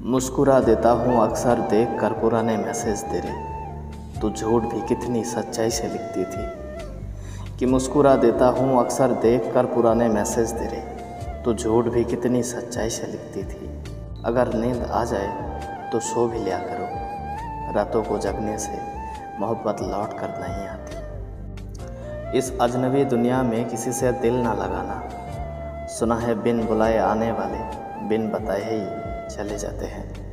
मुस्कुरा देता हूँ अक्सर देख कर पुराने मैसेज तेरे, तू झूठ भी कितनी सच्चाई से लिखती थी। कि मुस्कुरा देता हूँ अक्सर देख कर पुराने मैसेज तेरे, तू झूठ भी कितनी सच्चाई से लिखती थी। अगर नींद आ जाए तो सो भी लिया करो, रातों को जगने से मोहब्बत लौट कर नहीं आती। इस अजनबी दुनिया में किसी से दिल ना लगाना, सुना है बिन बुलाए आने वाले बिन बताए ही चले जाते हैं।